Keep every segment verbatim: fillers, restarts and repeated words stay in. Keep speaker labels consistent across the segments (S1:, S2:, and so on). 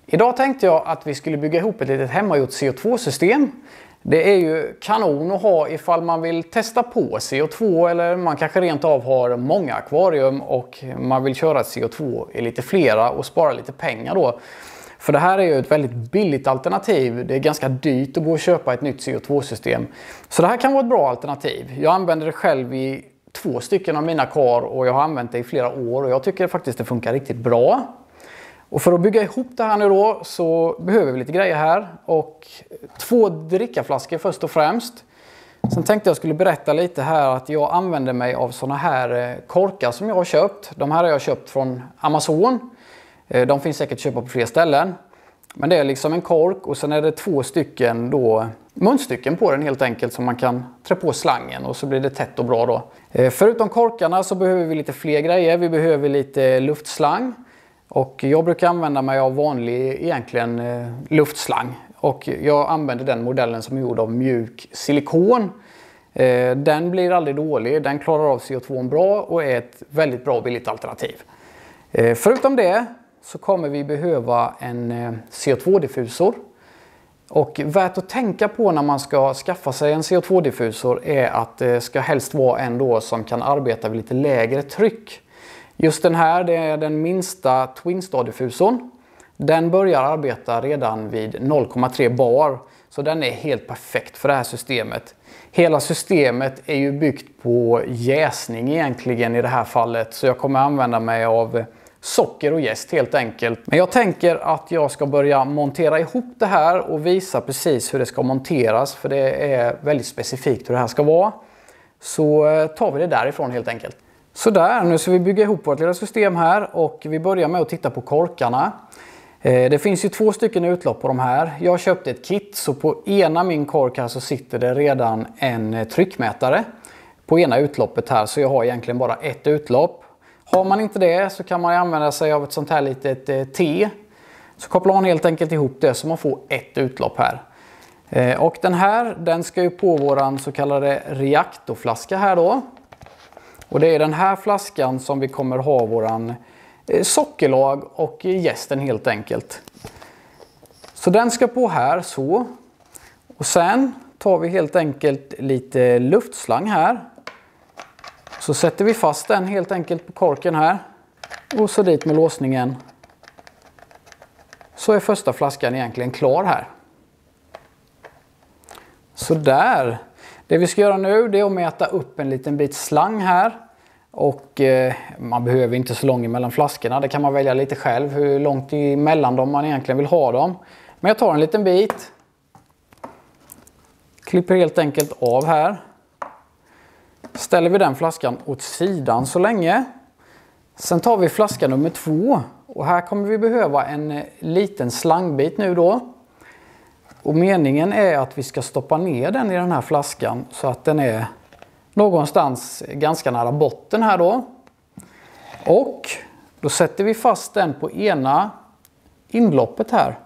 S1: Idag tänkte jag att vi skulle bygga ihop ett litet hemmagjort C O två system. Det är ju kanon att ha ifall man vill testa på C O två eller man kanske rent av har många akvarium och man vill köra C O två i lite flera och spara lite pengar då. För det här är ju ett väldigt billigt alternativ. Det är ganska dyrt att gå och köpa ett nytt C O två system. Så det här kan vara ett bra alternativ. Jag använder det själv i två stycken av mina kar och jag har använt det i flera år och jag tycker faktiskt det funkar riktigt bra. Och för att bygga ihop det här nu då så behöver vi lite grejer här. Och två drickaflaskor först och främst. Sen tänkte jag skulle berätta lite här att jag använder mig av såna här korkar som jag har köpt. De här har jag köpt från Amazon. De finns säkert att köpa på fler ställen. Men det är liksom en kork och sen är det två stycken då munstycken på den helt enkelt som man kan trä på slangen och så blir det tätt och bra då. Förutom korkarna så behöver vi lite fler grejer. Vi behöver lite luftslang. Och jag brukar använda mig av vanlig egentligen eh, luftslang. Och jag använder den modellen som är gjord av mjuk silikon. Eh, den blir aldrig dålig, den klarar av C O två bra och är ett väldigt bra och billigt alternativ. Eh, förutom det så kommer vi behöva en eh, C O två diffusor. Och värt att tänka på när man ska skaffa sig en C O två diffusor är att det ska helst vara en då som kan arbeta vid lite lägre tryck. Just den här, det är den minsta Twinstar-diffusorn. Den börjar arbeta redan vid noll komma tre bar. Så den är helt perfekt för det här systemet. Hela systemet är ju byggt på jäsning egentligen i det här fallet. Så jag kommer använda mig av socker och jäst helt enkelt. Men jag tänker att jag ska börja montera ihop det här och visa precis hur det ska monteras. För det är väldigt specifikt hur det här ska vara. Så tar vi det därifrån helt enkelt. Så där, nu ska vi bygga ihop vårt lilla system här och vi börjar med att titta på korkarna. Det finns ju två stycken utlopp på de här. Jag köpte ett kit så på ena min kork här så sitter det redan en tryckmätare på ena utloppet här så jag har egentligen bara ett utlopp. Har man inte det så kan man använda sig av ett sånt här litet T. Så kopplar man helt enkelt ihop det så man får ett utlopp här. Och den här, den ska ju på våran så kallade reaktorflaska här då. Och det är den här flaskan som vi kommer ha våran sockerlag och jästen helt enkelt. Så den ska på här så. Och sen tar vi helt enkelt lite luftslang här. Så sätter vi fast den helt enkelt på korken här. Och så dit med låsningen. Så är första flaskan egentligen klar här. Så där. Det vi ska göra nu det är att mäta upp en liten bit slang här. Och eh, man behöver inte så långt mellan flaskorna. Det kan man välja lite själv hur långt emellan dem man egentligen vill ha dem. Men jag tar en liten bit. Klipper helt enkelt av här. Ställer vi den flaskan åt sidan så länge. Sen tar vi flaska nummer två. Och här kommer vi behöva en liten slangbit nu då. Och meningen är att vi ska stoppa ner den i den här flaskan så att den är någonstans ganska nära botten här då. Och då sätter vi fast den på ena inloppet här.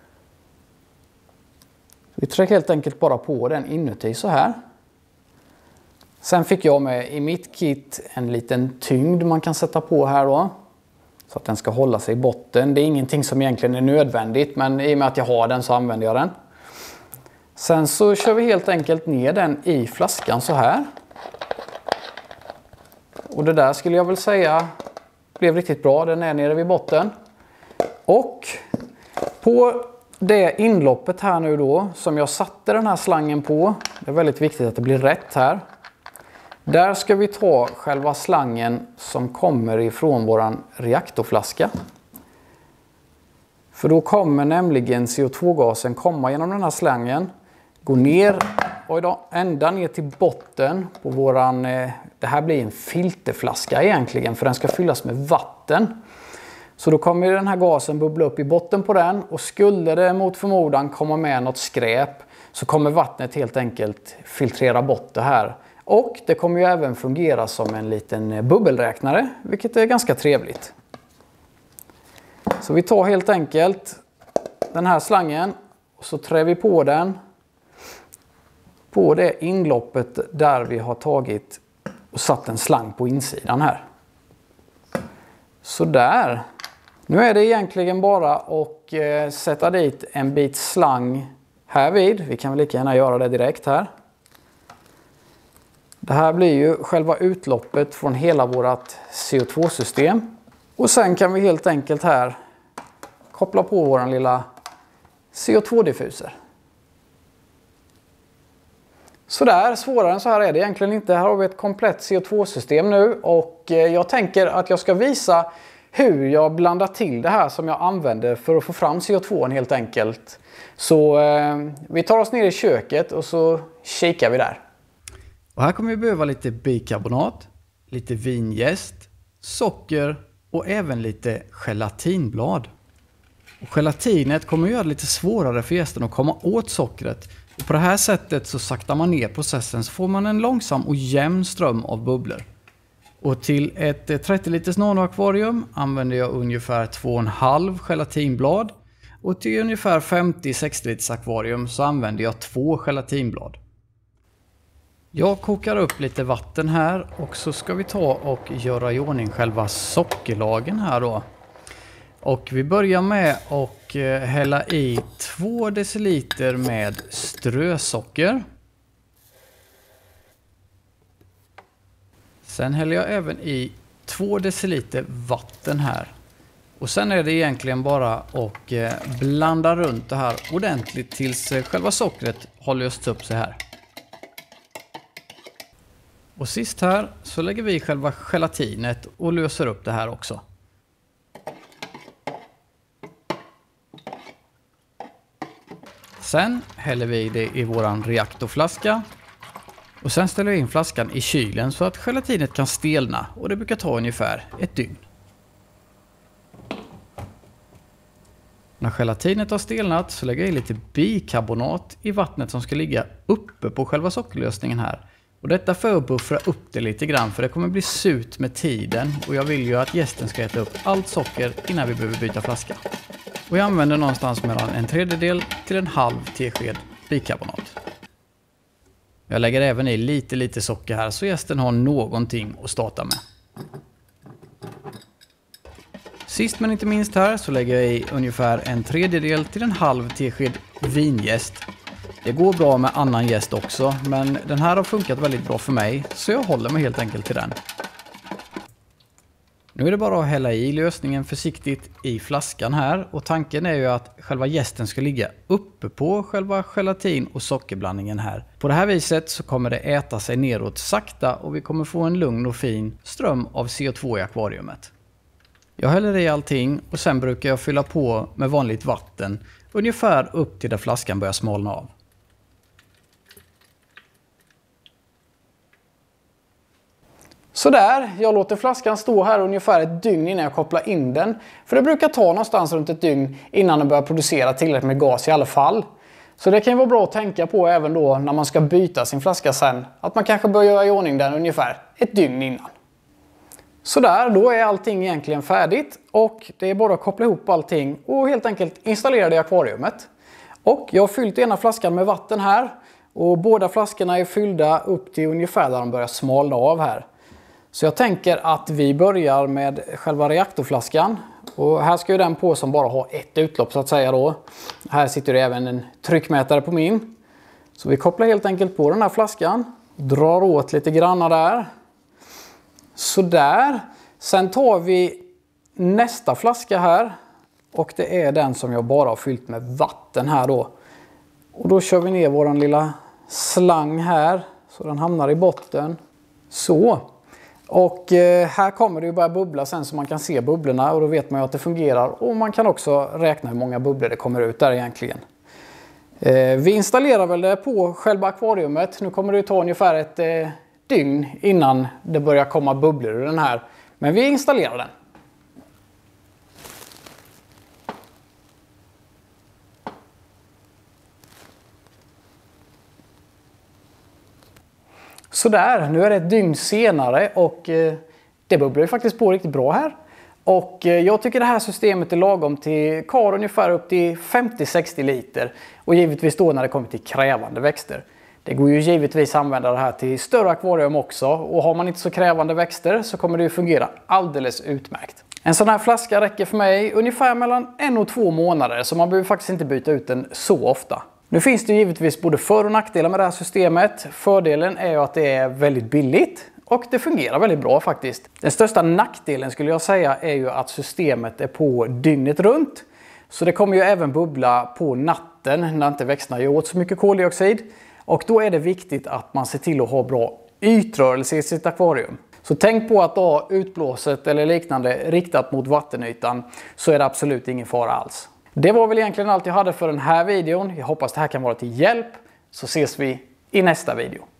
S1: Vi trycker helt enkelt bara på den inuti så här. Sen fick jag med i mitt kit en liten tyngd man kan sätta på här då. Så att den ska hålla sig i botten. Det är ingenting som egentligen är nödvändigt men i och med att jag har den så använder jag den. Sen så kör vi helt enkelt ner den i flaskan så här. Och det där skulle jag väl säga blev riktigt bra. Den är nere vid botten. Och på det inloppet här nu då som jag satte den här slangen på. Det är väldigt viktigt att det blir rätt här. Där ska vi ta själva slangen som kommer ifrån våran reaktorflaska. För då kommer nämligen C O två-gasen komma genom den här slangen. Gå ner och idag ända ner till botten på våran, eh, det här blir en filterflaska egentligen för den ska fyllas med vatten. Så då kommer den här gasen bubbla upp i botten på den och skulle det mot förmodan komma med något skräp så kommer vattnet helt enkelt filtrera bort det här. Och det kommer ju även fungera som en liten bubbelräknare vilket är ganska trevligt. Så vi tar helt enkelt den här slangen och så trär vi på den på det inloppet där vi har tagit och satt en slang på insidan här. Så där. Nu är det egentligen bara att eh, sätta dit en bit slang här vid. Vi kan väl lika gärna göra det direkt här. Det här blir ju själva utloppet från hela vårt C O två system. Och sen kan vi helt enkelt här koppla på vår lilla C O två diffuser. Så där, svårare än så här är det egentligen inte. Här har vi ett komplett C O två system nu och jag tänker att jag ska visa hur jag blandar till det här som jag använder för att få fram C O två helt enkelt. Så eh, vi tar oss ner i köket och så kikar vi där.
S2: Och här kommer vi behöva lite bikarbonat, lite vinjäst, socker och även lite gelatinblad. Och gelatinet kommer att göra det lite svårare för gästen att komma åt sockret. Och på det här sättet så saktar man ner processen så får man en långsam och jämn ström av bubblor. Och till ett trettio liters nanoakvarium använder jag ungefär två komma fem gelatinblad. Och till ungefär femtio till sextio liters akvarium så använder jag två gelatinblad. Jag kokar upp lite vatten här och så ska vi ta och göra i ordning själva sockerlagen här då. Och vi börjar med att hälla i två deciliter med strösocker. Sen häller jag även i två deciliter vatten här. Och sen är det egentligen bara att blanda runt det här ordentligt tills själva sockret har löst upp sig här. Och sist här så lägger vi själva gelatinet och löser upp det här också. Sen häller vi det i våran reaktorflaska. Och sen ställer vi in flaskan i kylen så att gelatinet kan stelna. Och det brukar ta ungefär ett dygn. När gelatinet har stelnat så lägger jag i lite bikarbonat i vattnet som ska ligga uppe på själva sockerlösningen här. Och detta för att buffra upp det lite grann för det kommer bli surt med tiden. Och jag vill ju att gästen ska äta upp allt socker innan vi behöver byta flaska. Och jag använder någonstans mellan en tredjedel till en halv tesked bikarbonat. Jag lägger även i lite lite socker här så gästen har någonting att starta med. Sist men inte minst här så lägger jag i ungefär en tredjedel till en halv tesked vinjäst. Det går bra med annan jäst också men den här har funkat väldigt bra för mig så jag håller mig helt enkelt till den. Nu är det bara att hälla i lösningen försiktigt i flaskan här och tanken är ju att själva jästen ska ligga uppe på själva gelatin och sockerblandningen här. På det här viset så kommer det äta sig neråt sakta och vi kommer få en lugn och fin ström av C O två i akvariumet. Jag häller i allting och sen brukar jag fylla på med vanligt vatten ungefär upp till där flaskan börjar smalna av.
S1: Så där, jag låter flaskan stå här ungefär ett dygn innan jag kopplar in den. För det brukar ta någonstans runt ett dygn innan den börjar producera tillräckligt med gas i alla fall. Så det kan ju vara bra att tänka på även då när man ska byta sin flaska sen. Att man kanske bör göra i ordning den ungefär ett dygn innan. Så där, då är allting egentligen färdigt. Och det är bara att koppla ihop allting och helt enkelt installera det i akvariumet. Och jag har fyllt ena flaskan med vatten här. Och båda flaskorna är fyllda upp till ungefär där de börjar smalna av här. Så jag tänker att vi börjar med själva reaktorflaskan. Och här ska ju den på som bara har ett utlopp så att säga då. Här sitter det även en tryckmätare på min. Så vi kopplar helt enkelt på den här flaskan. Drar åt lite granna där. Så där. Sen tar vi nästa flaska här. Och det är den som jag bara har fyllt med vatten här då. Och då kör vi ner våran lilla slang här. Så den hamnar i botten. Så. Och eh, här kommer det ju börja bubbla sen så man kan se bubblorna och då vet man ju att det fungerar. Och man kan också räkna hur många bubblor det kommer ut där egentligen. Eh, vi installerar väl det på själva akvariumet. Nu kommer det ju ta ungefär ett eh, dygn innan det börjar komma bubblor ur den här. Men vi installerar den. Så där, nu är det ett dygn senare och eh, det bubblar ju faktiskt på riktigt bra här. Och eh, jag tycker det här systemet är lagom till kar ungefär upp till femtio till sextio liter. Och givetvis då när det kommer till krävande växter. Det går ju givetvis att använda det här till större akvarium också. Och har man inte så krävande växter så kommer det ju fungera alldeles utmärkt. En sån här flaska räcker för mig ungefär mellan en och två månader, så man behöver faktiskt inte byta ut den så ofta. Nu finns det givetvis både för- och nackdelar med det här systemet. Fördelen är ju att det är väldigt billigt och det fungerar väldigt bra faktiskt. Den största nackdelen skulle jag säga är ju att systemet är på dygnet runt. Så det kommer ju även bubbla på natten när inte växterna gör åt så mycket koldioxid. Och då är det viktigt att man ser till att ha bra ytrörelse i sitt akvarium. Så tänk på att ha utblåset eller liknande riktat mot vattenytan, så är det absolut ingen fara alls. Det var väl egentligen allt jag hade för den här videon. Jag hoppas det här kan vara till hjälp, så ses vi i nästa video.